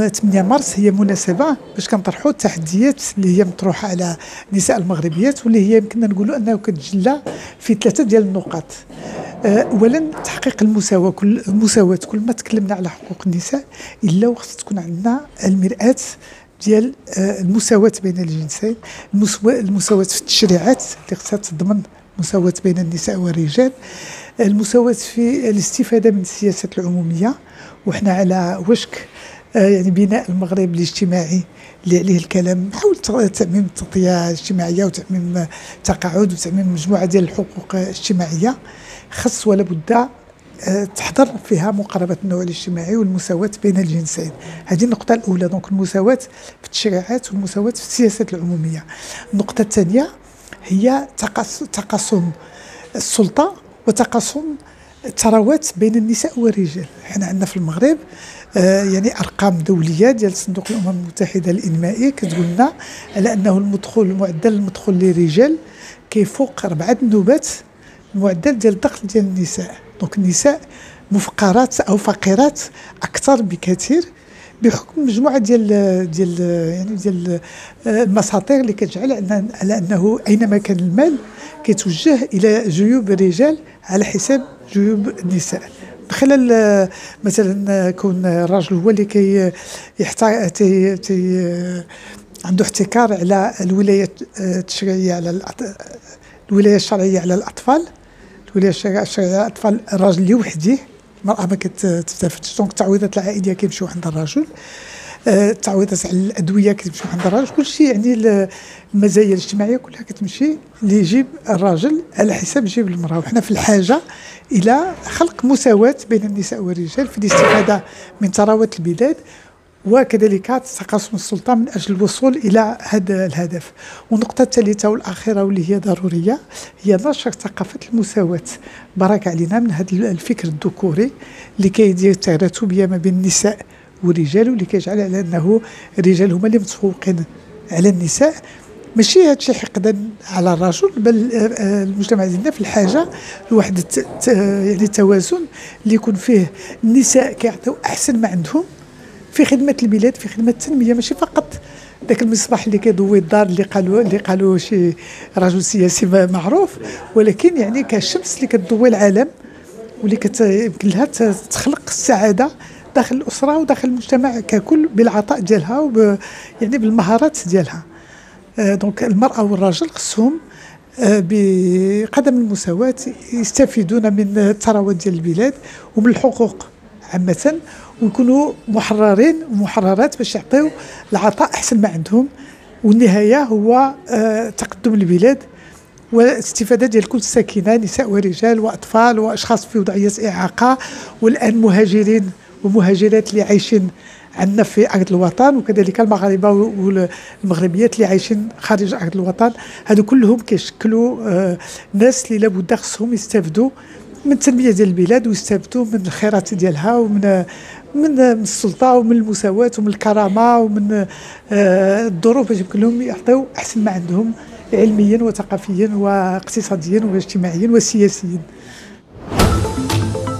8 مارس هي مناسبة باش كنطرحوا التحديات اللي هي مطروحة على النساء المغربيات، واللي هي يمكننا نقولوا انه كتجلى في 3 ديال النقاط. اولا تحقيق المساواة. كل ما تكلمنا على حقوق النساء الا وخص تكون عندنا المرآة ديال المساواة بين الجنسين، المساواة في التشريعات اللي خصها تضمن مساواة بين النساء والرجال، المساواة في الاستفادة من السياسات العمومية، وحنا على وشك يعني بناء المغرب الاجتماعي اللي عليه الكلام حول تعميم التغطية الاجتماعية وتعميم التقاعد وتعميم مجموعة ديال الحقوق الاجتماعية. خص ولا بد تحضر فيها مقاربة النوع الاجتماعي والمساواة بين الجنسين. هذه النقطة الأولى، دونك المساواة في التشريعات والمساواة في السياسات العمومية. النقطة الثانية هي تقاسم السلطة وتقاسم الثروات بين النساء والرجال. حنا عندنا في المغرب يعني ارقام دوليه ديال صندوق الامم المتحده الانمائي كتقول لنا على انه معدل المدخول للرجال كيفوق 4 ذنوبات المعدل ديال الدخل ديال النساء. دونك النساء مفقرات او فقيرات اكثر بكثير بحكم مجموعه ديال المساطير اللي كتجعل على انه اينما كان المال كيتوجه الى جيوب الرجال على حساب جيوب النساء، من خلال مثلا كون الرجل هو اللي عنده احتكار على الولايه التشريعيه الولايه الشرعيه على الاطفال، الولايه الشرعيه على الاطفال الراجل اللي وحده، المراه ما كتستافدش. دونك التعويضات العائليه كيمشيو عند الرجل، التعويضات على الادويه كتمشي عند الراجل، كلشي يعني المزايا الاجتماعيه كلها كتمشي ليجيب الراجل على حساب جيب المراه. وحنا في الحاجه الى خلق مساواه بين النساء والرجال في الاستفاده من ثروات البلاد، وكذلك تقاسم السلطه من اجل الوصول الى هذا الهدف. والنقطه الثالثه والاخيره واللي هي ضروريه هي نشر ثقافه المساواه. بارك علينا من هذا الفكر الذكوري اللي كيدير تراتبيه ما بين النساء والرجال، واللي كيجعل على انه الرجال هما اللي متفوقين على النساء. ماشي هادشي حقدا على الرجل، بل المجتمع ديالنا في الحاجه لواحد يعني التوازن اللي يكون فيه النساء كيعطيو احسن ما عندهم في خدمه البلاد، في خدمه التنميه، ماشي فقط ذاك المصباح اللي كيضوي الدار اللي قالوا شي رجل سياسي معروف، ولكن يعني كالشمس اللي كتضوي العالم واللي يمكن لها تخلق السعاده داخل الاسره وداخل المجتمع ككل بالعطاء ديالها يعني بالمهارات ديالها. دونك المراه والرجل خصهم بقدم المساواه يستفيدون من الثروات ديال البلاد ومن الحقوق عامه، ويكونوا محررين ومحررات باش يعطيو العطاء احسن ما عندهم، والنهايه هو تقدم البلاد والاستفاده ديال كل الساكنه نساء ورجال واطفال واشخاص في وضعيه اعاقه، والان مهاجرين ومهاجرات اللي عايشين عندنا في ارض الوطن، وكذلك المغاربه والمغربيات اللي عايشين خارج ارض الوطن. هادو كلهم كيشكلوا ناس اللي لابد خصهم يستافدوا من التنميه ديال البلاد ويستافدوا من الخيرات ديالها من السلطه ومن المساواه ومن الكرامه ومن الظروف باش يمكن لهم يعطيو احسن ما عندهم علميا وثقافيا واقتصاديا واجتماعيا وسياسيا.